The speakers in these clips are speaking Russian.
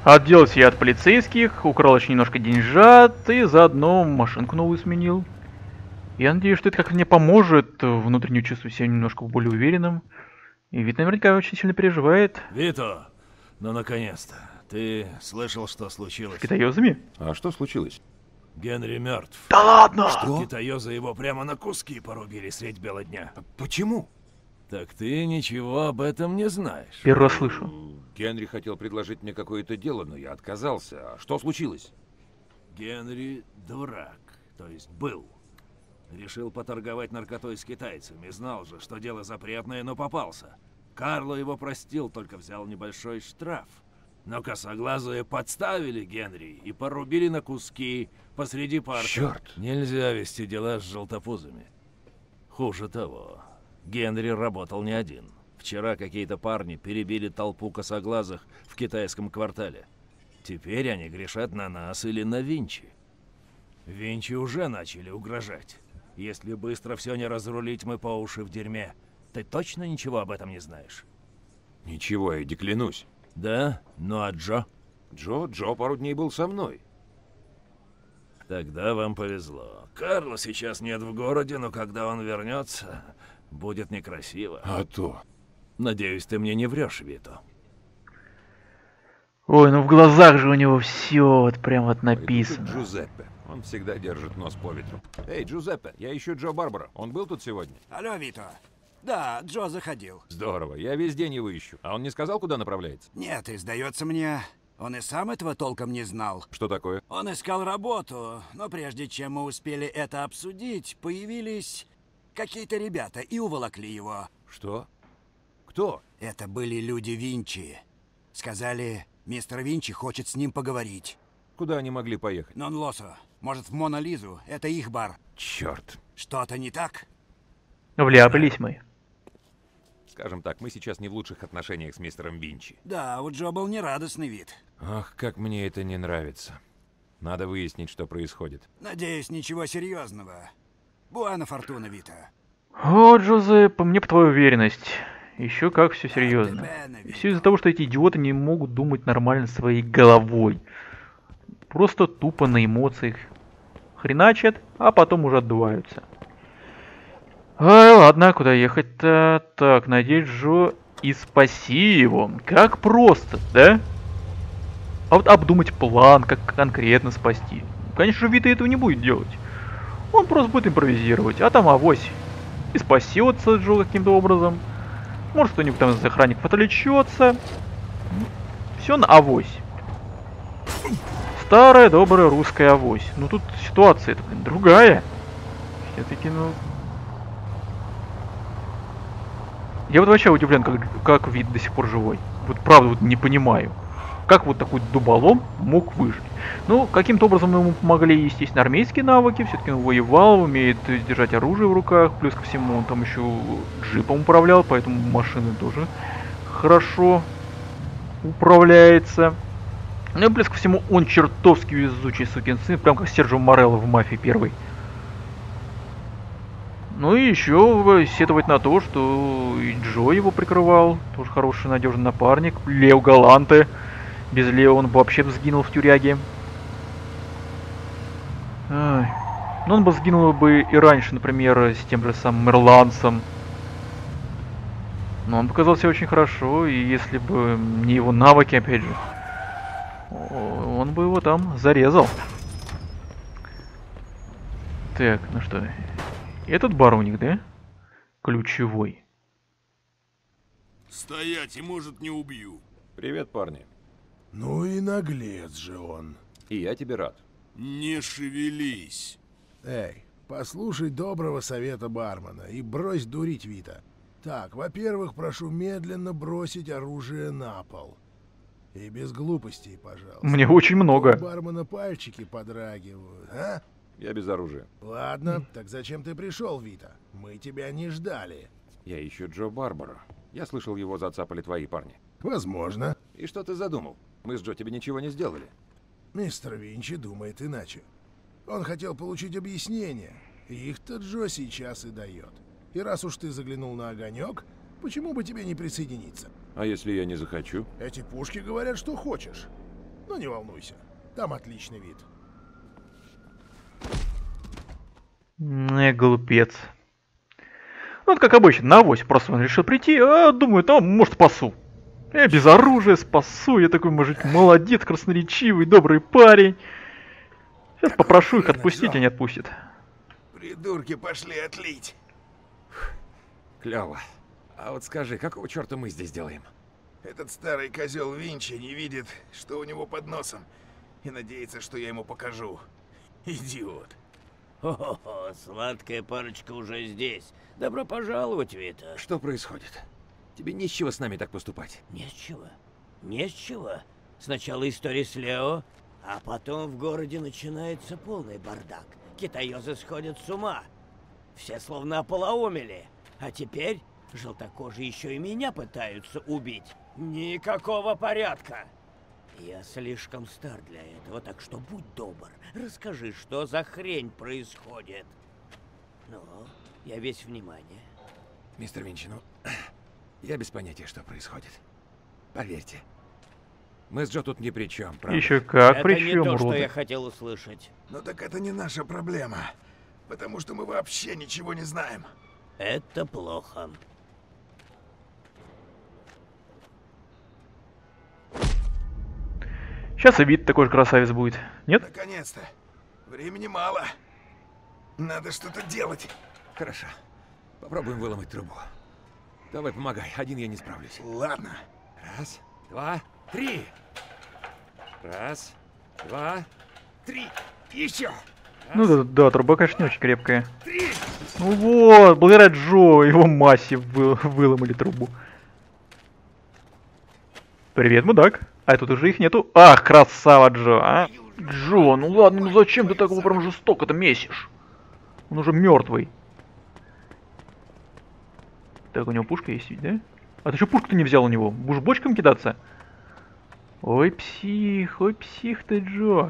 Отделался я от полицейских, украл еще немножко деньжат и заодно машинку новую сменил. Я надеюсь, что это как-то мне поможет внутренне чувствовать себя немножко более уверенным. И вид наверняка очень сильно переживает. Вито, ну наконец-то. Ты слышал, что случилось? С китаёзами? А что случилось? Генри мертв. Да ладно! Что? Китаёзы его прямо на куски порубили средь бела дня. Почему? Так ты ничего об этом не знаешь. Первый раз слышу. Генри хотел предложить мне какое-то дело, но я отказался. А что случилось? Генри дурак, то есть был. Решил поторговать наркотой с китайцами. Знал же, что дело запретное, но попался. Карло его простил, только взял небольшой штраф. Но косоглазые подставили Генри и порубили на куски посреди парка. Черт! Нельзя вести дела с желтопузами. Хуже того, Генри работал не один. Вчера какие-то парни перебили толпу косоглазых в китайском квартале. Теперь они грешат на нас или на Винчи. Винчи уже начали угрожать. Если быстро все не разрулить, мы по уши в дерьме. Ты точно ничего об этом не знаешь? Ничего, Эдди, клянусь. Да? Ну а Джо? Джо пару дней был со мной. Тогда вам повезло. Карла сейчас нет в городе, но когда он вернется, будет некрасиво. А то. Надеюсь, ты мне не врешь, Вито. Ой, ну в глазах же у него все вот прям вот Пойду написано. к Джузеппе. Он всегда держит нос по ветру. Эй, Джузеппе, я ищу Джо Барбара. Он был тут сегодня? Алло, Вито. Да, Джо заходил. Здорово, я весь день его ищу. А он не сказал, куда направляется? Нет, и сдается мне, он и сам этого толком не знал. Что такое? Он искал работу, но прежде чем мы успели это обсудить, появились какие-то ребята и уволокли его. Что? Кто? Это были люди Винчи. Сказали, мистер Винчи хочет с ним поговорить. Куда они могли поехать? Нон-Лосо, может, в Мона-Лизу, это их бар. Черт. Что-то не так? Вляпались мы. Скажем так, мы сейчас не в лучших отношениях с мистером Винчи. Да, у Джо был нерадостный вид. Ах, как мне это не нравится. Надо выяснить, что происходит. Надеюсь, ничего серьезного. Буана Фортуна, Вита. О, Джозеп, мне по твою уверенность. Еще как все серьезно. Все из-за того, что эти идиоты не могут думать нормально своей головой. Просто тупо на эмоциях хреначат, а потом уже отдуваются. Ай, ладно, куда ехать-то? Так, найди Джо и спаси его. Как просто, да? А вот обдумать план, как конкретно спасти. Конечно, Вита этого не будет делать. Он просто будет импровизировать, а там авось. И спасется Джо каким-то образом. Может, кто-нибудь там из охранников отвлечется. Все на авось. Старая добрая русская авось. Ну тут ситуация-то, блин, другая. Все-таки, ну... Я вот вообще удивлен, как вид до сих пор живой. Вот правда вот не понимаю. Как вот такой дуболом мог выжить? Ну, каким-то образом ему помогли, естественно, армейские навыки. Все-таки он воевал, умеет держать оружие в руках. Плюс ко всему он там еще джипом управлял, поэтому машины тоже хорошо управляется. Ну и плюс ко всему он чертовски везучий сукин сын, прям как Серджио Морелло в «Мафии» первой. Ну и еще сетовать на то, что и Джо его прикрывал. Тоже хороший, надежный напарник. Лео Галанте. Без Лео он бы вообще сгинул в тюряге. Ай. Но он бы сгинул бы и раньше, например, с тем же самым Ирландцем. Но он показал себя очень хорошо, и если бы не его навыки, опять же, он бы его там зарезал. Так, ну что, этот бар у них, да? Ключевой. Стоять, и может не убью. Привет, парни. Ну и наглец же он. И я тебе рад. Не шевелись. Эй, послушай доброго совета бармена и брось дурить Вита. Так, во-первых, прошу медленно бросить оружие на пол. И без глупостей, пожалуйста. Мне очень много. У бармена пальчики подрагивают, а? Я без оружия. Ладно, так зачем ты пришел, Вита? Мы тебя не ждали. Я ищу Джо Барбара. Я слышал, его зацапали твои парни. Возможно. И что ты задумал? Мы с Джо тебе ничего не сделали. Мистер Винчи думает иначе. Он хотел получить объяснение. Их-то Джо сейчас и дает. И раз уж ты заглянул на огонек, почему бы тебе не присоединиться? А если я не захочу? Эти пушки говорят, что хочешь. Ну, не волнуйся. Там отличный вид. Глупец. Вот как обычно, на авось просто он решил прийти, а думаю, там, может, спасу. Я без оружия спасу, я такой мужик молодец, красноречивый, добрый парень. Сейчас попрошу их отпустить, они отпустят. Придурки пошли отлить. Клево. А вот скажи, какого черта мы здесь делаем? Этот старый козел Винчи не видит, что у него под носом, и надеется, что я ему покажу. Идиот. О, сладкая парочка уже здесь. Добро пожаловать, Вита. Что происходит? Тебе не с чего с нами так поступать. Не с чего. Не с чего. Сначала история с Лео, а потом в городе начинается полный бардак. Китаёзы сходят с ума. Все словно ополоумели. А теперь желтокожие еще и меня пытаются убить. Никакого порядка. Я слишком стар для этого, так что будь добр, расскажи, что за хрень происходит. Ну, я весь внимание. Мистер Винчи, ну, я без понятия, что происходит. Поверьте, мы с Джо тут ни при чем, правда? Еще как Это при не чем, то, что уроды. я хотел услышать. Но так это не наша проблема, потому что мы вообще ничего не знаем. Это плохо. Сейчас и вид такой же красавец будет, нет? Наконец-то. Времени мало. Надо что-то делать. Хорошо. Попробуем выломать трубу. Давай, помогай. Один я не справлюсь. Ладно. Раз, два, три. Раз, два, три. Еще. Ну да, труба, конечно, не очень крепкая. Ну вот, благодаря Джо, его массе выломали трубу. Привет, мудак. А тут уже их нету. Ах, красава, Джо, а? Джо, ну ладно, ну зачем ты так его прям жестоко-то месишь? Он уже мертвый. Так, у него пушка есть ведь, да? А ты что пушку-то не взял у него? Будешь бочком кидаться? Ой, псих ты, Джо.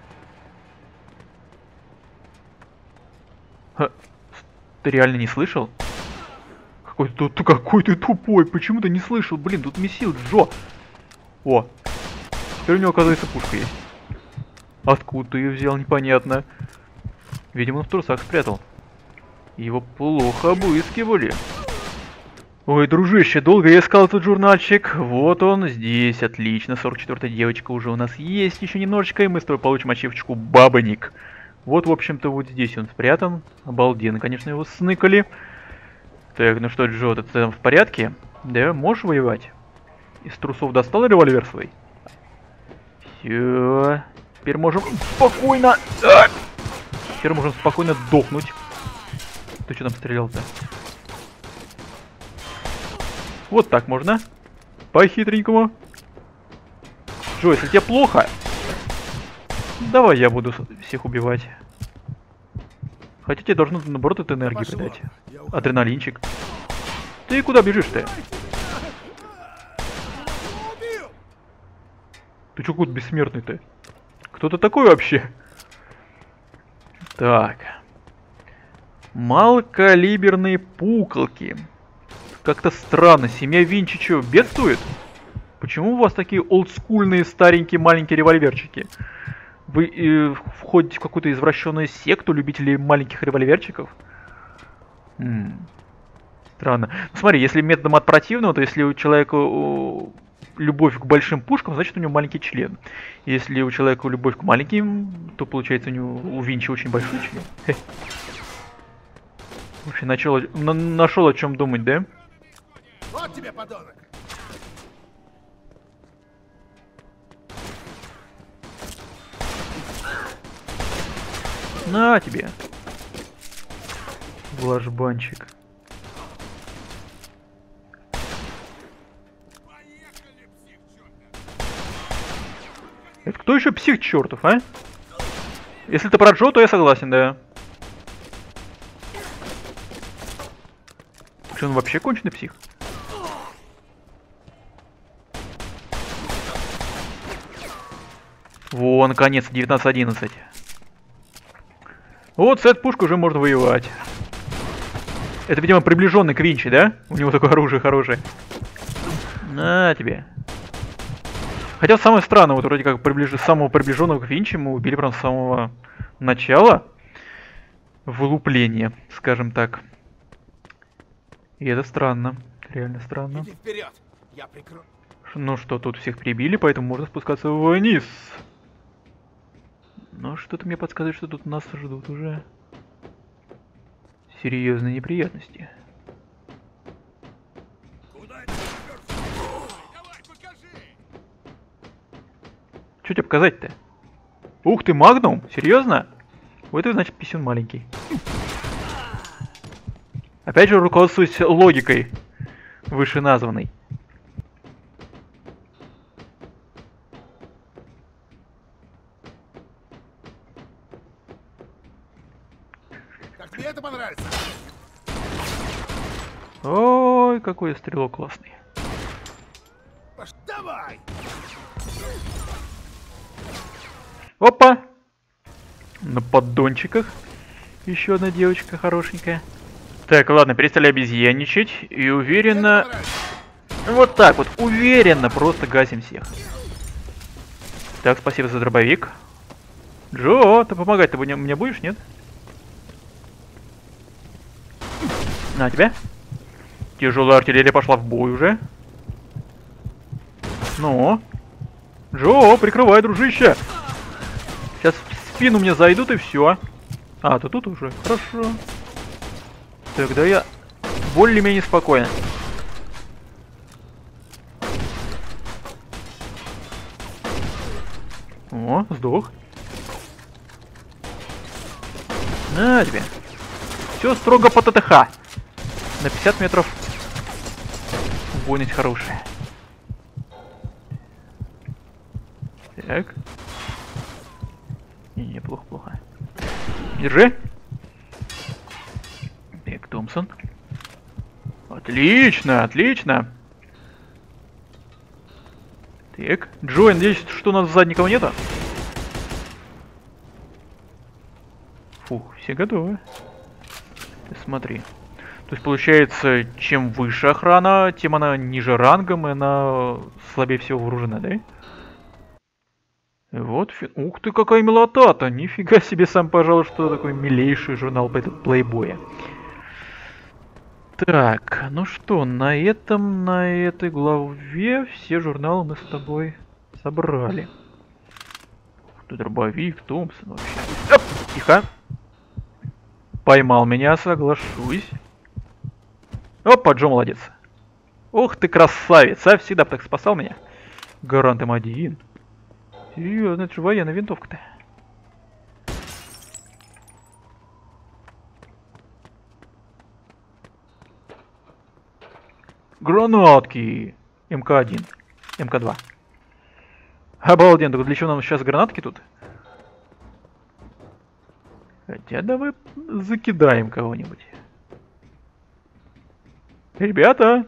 Ха, ты реально не слышал? Какой ты тупой, почему ты не слышал? Блин, тут месил Джо. О, теперь у него, оказывается, пушка есть. Откуда ты ее взял, непонятно. Видимо, он в трусах спрятал. Его плохо обыскивали. Ой, дружище, долго я искал этот журнальчик. Вот он здесь, отлично. 44-я девочка уже у нас есть. Еще немножечко, и мы с тобой получим ачивочку Бабаник. Вот, в общем-то, вот здесь он спрятан. Обалденно, конечно, его сныкали. Так, ну что, Джо, ты там в порядке? Да, можешь воевать? Из трусов достал револьвер свой? Все. Теперь можем спокойно... Теперь можем спокойно дохнуть. Ты что там стрелял-то? Вот так можно. По-хитренькому. Джо, если тебе плохо, давай я буду всех убивать. Хотя тебе должно, наоборот, это энергии придать. Адреналинчик. Ты куда бежишь-то? Ты чё, какой-то бессмертный-то? Кто ты такой вообще? Так. Малокалиберные пуколки. Как-то странно. Семья Винчи чё, бедствует? Почему у вас такие олдскульные старенькие маленькие револьверчики? Вы входите в какую-то извращенную секту любителей маленьких револьверчиков? Странно. Ну, смотри, если методом от противного, то если у человека любовь к большим пушкам, значит у него маленький член. Если у человека любовь к маленьким, то получается у Винчи очень большой член. Вообще нашел о чем думать, да? Вот тебе, подонок! На тебе. Влажбанчик. Это кто еще псих чертов, а? Если ты про Джо, то я согласен, да. Что, он вообще конченый псих? Во, наконец, 19-11. Вот с этой пушкой уже можно воевать. Это, видимо, приближенный к Винчи, да? У него такое оружие хорошее. На тебе. Хотя самое странное, вот вроде как самого приближенного к Винчи мы убили прям с самого начала вылупления, скажем так. И это странно. Реально странно. Иди вперед! Я прикрою. Ну что, тут всех прибили, поэтому можно спускаться вниз. Но что-то мне подсказывает, что тут нас ждут уже серьезные неприятности. Что тебе показать-то? Ух ты, Магнум? Серьезно? Вот это значит писюн маленький. Опять же руководствуюсь логикой вышеназванной. Как тебе это понравится? Ой, какой стрелок классный. Давай! Опа! На поддончиках. Еще одна девочка хорошенькая. Так, ладно, перестали обезьянничать. И уверенно... Вот так вот, уверенно просто гасим всех. Так, спасибо за дробовик. Джо, ты помогать-то мне будешь, нет? На тебя. Тяжелая артиллерия пошла в бой уже. Ну. Джо, прикрывай, дружище. Сейчас в спину мне зайдут и все. А, ты тут уже. Хорошо. Тогда я более-менее спокоен. О, сдох. На тебе. Все строго по ТТХ. На 50 метров убойность хорошая. Так. Не, плохо. Держи. Так, Томпсон. Отлично, отлично. Так, Джо, надеюсь, что у нас сзади никого нету? Фух, все готовы. Ты смотри. То есть, получается, чем выше охрана, тем она ниже рангом, и она слабее всего вооружена, да? Вот, ух ты, какая милота-то! Нифига себе сам, пожалуй, что такой милейший журнал Плейбоя. Так, ну что, на этой главе все журналы мы с тобой собрали. Тут дробовик, Томпсон вообще. Оп, тихо. Поймал меня, соглашусь. Опа, Джо молодец. Ух ты, красавец, а всегда так спасал меня. Гарант М1. Серьезно, это же военная винтовка-то. Гранатки. МК-1. МК-2. Обалденно, только для чего нам сейчас гранатки тут? Хотя давай закидаем кого-нибудь. Ребята!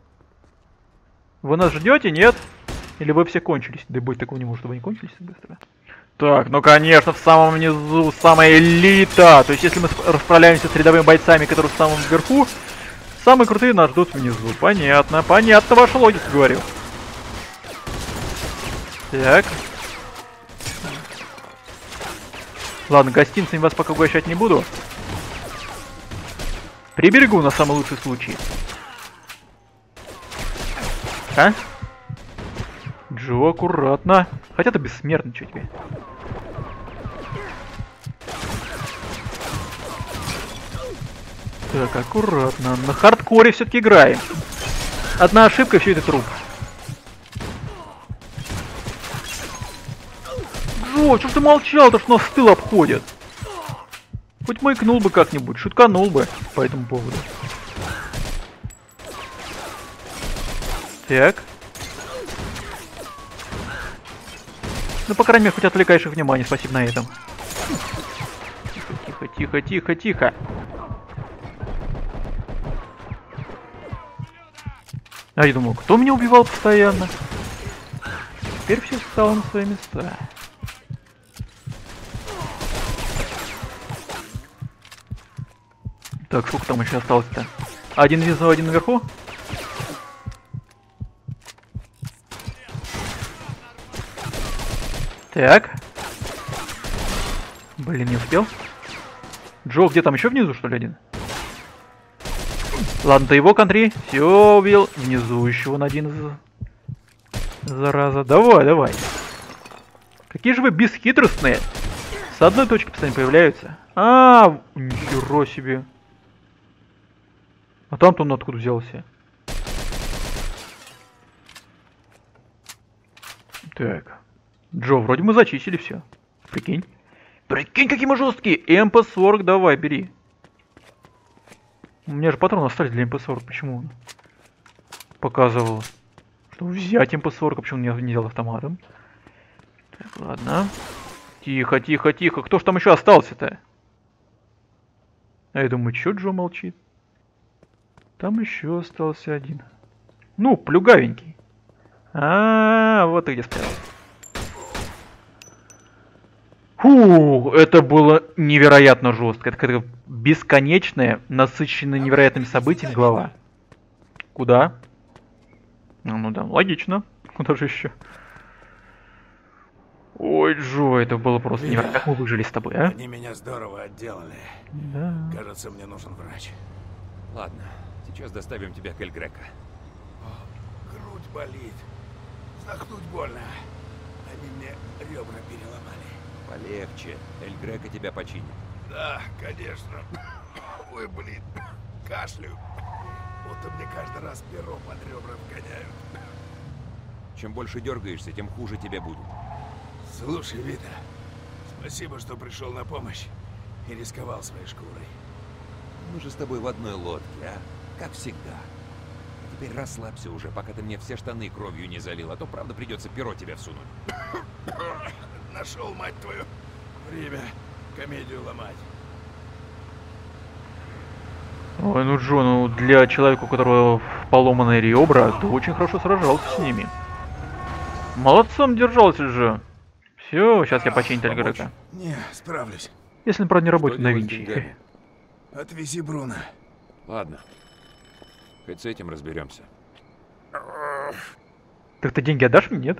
Вы нас ждете, нет? Или вы все кончились? Да быть такого не может, чтобы они кончились быстро. Так, ну конечно, в самом низу самая элита. То есть, если мы расправляемся с рядовыми бойцами, которые в самом верху, самые крутые нас ждут внизу. Понятно, понятно, ваша логика, говорю. Так. Ладно, гостинцами вас пока угощать не буду. Приберегу на самый лучший случай. А? Джо, аккуратно. Хотя ты бессмертный, что тебе? Так, аккуратно. На хардкоре все-таки играем. Одна ошибка, все это труп. Джо, что ж ты молчал-то, что нас с тыла обходят? Хоть маякнул бы как-нибудь, шутканул бы по этому поводу. Так. Ну, по крайней мере, хоть отвлекаешь их внимание, спасибо на этом. Тихо, тихо, тихо, тихо. А я думал, кто меня убивал постоянно? Теперь все стало на свои места. Так, сколько там еще осталось-то? Один внизу, один наверху? Так. Блин, не успел. Джо, где там еще внизу, что ли, один? Ладно, ты его контри. Все, убил. Внизу еще вон один. Зараза. Давай, давай. Какие же вы бесхитростные. С одной точки постоянно появляются. Нихера себе. А там-то он откуда взялся? Так. Джо, вроде мы зачистили все. Прикинь. Прикинь, какие мы жесткие. МП-40 давай, бери. У меня же патроны остались для МП-40. Почему он показывал, что взять МП-40, почему он не взял автоматом? Так, ладно. Тихо, тихо, тихо. Кто ж там еще остался-то? А я думаю, что Джо молчит? Там еще остался один. Ну, плюгавенький. Вот ты где спрятался. Фу, это было невероятно жестко. Это какая-то бесконечная, насыщенная невероятными событиями глава. Куда? Ну да, логично. Куда же еще? Ой, Джо, это было просто невероятно. Как мы выжили с тобой, а? Они меня здорово отделали. Да. Кажется, мне нужен врач. Ладно, сейчас доставим тебя к Эль Греко. Грудь болит. Вздохнуть больно. Они мне ребра переломали. Полегче. Эль Греко тебя починит. Да, конечно. Ой, блин. Кашлю. Будто мне каждый раз перо под ребра вгоняют. Чем больше дергаешься, тем хуже тебе будет. Слушай, Вита, спасибо, что пришел на помощь и рисковал своей шкурой. Мы же с тобой в одной лодке, а? Как всегда. А теперь расслабься уже, пока ты мне все штаны кровью не залил, а то правда придется перо тебе всунуть. Нашел, мать твою, время комедию ломать. Ой, ну Джо, ну для человека, у которого поломанные ребра, ты очень хорошо сражался с ними. Молодцом держался же. Все, сейчас я починю Эль Греко. Не, справлюсь. Если, правда, не работает Что на делать с Винчи. деньгами? Отвези Бруно. Ладно. Хоть с этим разберемся. Так ты деньги отдашь мне, нет?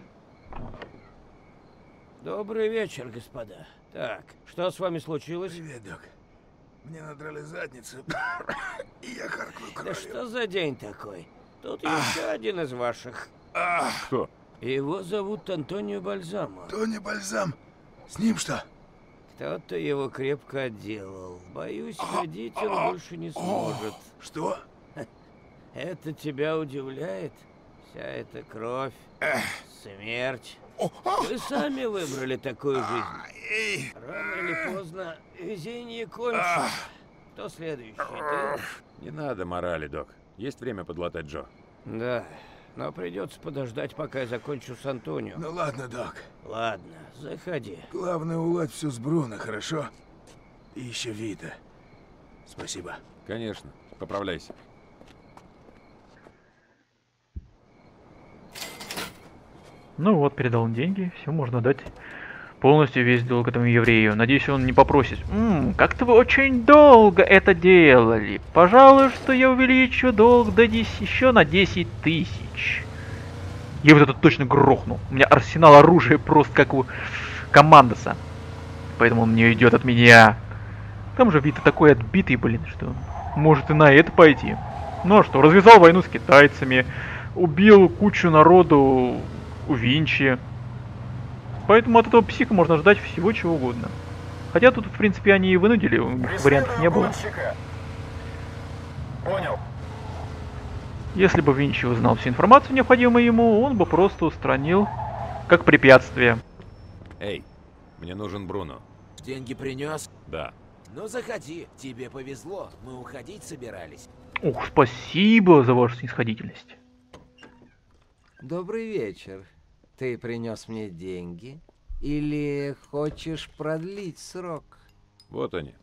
Добрый вечер, господа. Так, что с вами случилось? Привет, док. Мне надрали задницу, и я харкаю Да кровью. что за день такой? Тут еще один из ваших. Кто? Его зовут Антонио Бальзамо. Тони Бальзам. С ним что? Кто-то его крепко отделал. Боюсь, ходить он больше не сможет. Что? Это тебя удивляет? Вся эта кровь, смерть. Вы сами выбрали такую жизнь. Рано или поздно везение кончится. Кто следующий? Ты? Не надо морали, док. Есть время подлатать Джо. Да, но придется подождать, пока я закончу с Антонио. Ну ладно, док. Ладно, заходи. Главное уладь все с Бруно, хорошо? И еще Вита. Спасибо. Конечно. Поправляйся. Ну вот, передал он деньги, все, можно дать полностью весь долг этому еврею. Надеюсь, он не попросит. Как-то вы очень долго это делали. Пожалуй, что я увеличу долг до 10, еще на 10 тысяч. Я вот это точно грохну. У меня арсенал оружия просто как у Командоса. Поэтому он не идет от меня. Там же Вита такой отбитый, блин, что может и на это пойти. Ну а что, развязал войну с китайцами, убил кучу народу у Винчи. Поэтому от этого психа можно ждать всего чего угодно. Хотя тут, в принципе, они и вынудили, у них вариантов не было. Понял. Если бы Винчи узнал всю информацию, необходимую ему, он бы просто устранил как препятствие. Эй, мне нужен Бруно. Деньги принес? Да. Ну заходи, тебе повезло, мы уходить собирались. Ох, спасибо за вашу снисходительность. Добрый вечер. Ты принес мне деньги? Или хочешь продлить срок? Вот они.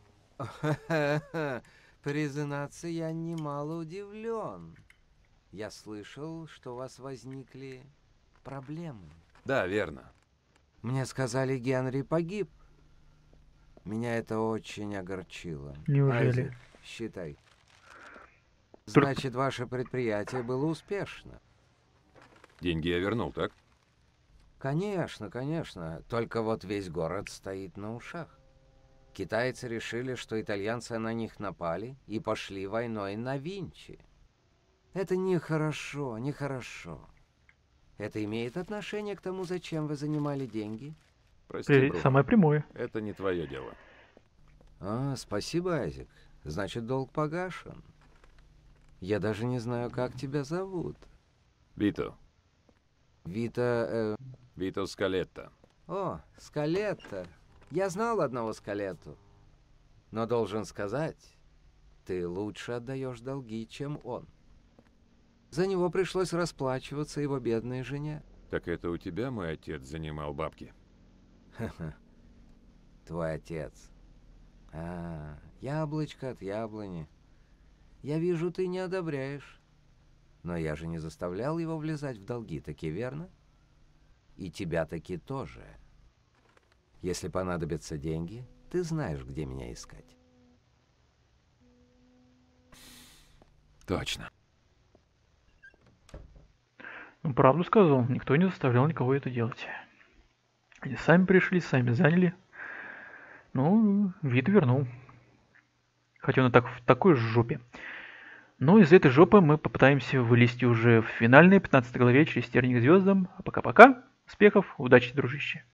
Признаться, я немало удивлен. Я слышал, что у вас возникли проблемы. Да, верно. Мне сказали, Генри погиб. Меня это очень огорчило. Неужели? Айзек, считай. Значит, ваше предприятие было успешно. Деньги я вернул, так? Конечно, конечно. Только вот весь город стоит на ушах. Китайцы решили, что итальянцы на них напали и пошли войной на Винчи. Это нехорошо, нехорошо. Это имеет отношение к тому, зачем вы занимали деньги? Прости, Бруно, Самое прямое. это не твое дело. Спасибо, Айзек. Значит, долг погашен. Я даже не знаю, как тебя зовут. Вито. Вита... Вито Скалетто. О, Скалетто. Я знал одного Скалетту. Но должен сказать, ты лучше отдаешь долги, чем он. За него пришлось расплачиваться его бедной жене. Так это у тебя мой отец занимал бабки? Ха-ха. Твой отец. Яблочко от яблони. Я вижу, ты не одобряешь. Но я же не заставлял его влезать в долги, таки верно? И тебя таки тоже. Если понадобятся деньги, ты знаешь, где меня искать. Точно. Ну, правду сказал, никто не заставлял никого это делать. Они сами пришли, сами заняли. Ну, вид вернул. Хотя он и так в такой жопе. Но из этой жопы мы попытаемся вылезти уже в финальной 15 главе через терник к звездам. А пока-пока. Успехов, удачи, дружище.